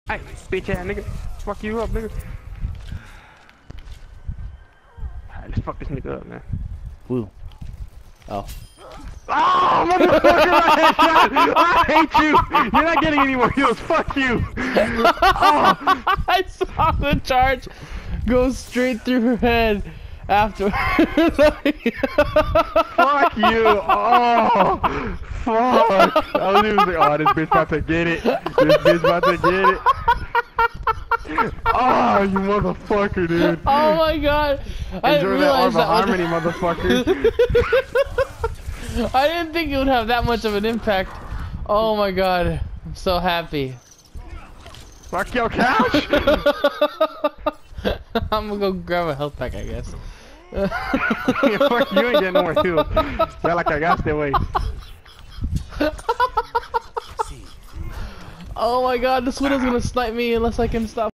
Hey, bitch ass nigga. Fuck you up, nigga. Alright, let's fuck this nigga up, man. Woo. Oh. Oh, motherfucker! I hate you! You're not getting any more kills. Fuck you! Oh. I saw the charge go straight through her head after. Fuck you! Oh! Fuck! I was even like, oh, this bitch about to get it. This bitch about to get it. Oh, you motherfucker, dude. Oh my god. I didn't Enjoy that realize Arma that was... Harmony, motherfucker. I didn't think it would have that much of an impact. Oh my god. I'm so happy. Fuck your couch! I'm gonna go grab a health pack, I guess. Fuck you, ain't getting no more heals. Ya la cagaste, wey. Oh my god, this widow's gonna snipe me unless I can stop.